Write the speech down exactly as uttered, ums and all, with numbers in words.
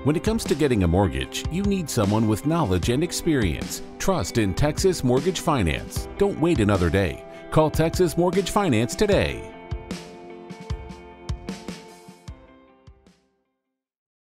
When it comes to getting a mortgage, you need someone with knowledge and experience. Trust in Texas Mortgage Finance. Don't wait another day. Call Texas Mortgage Finance today.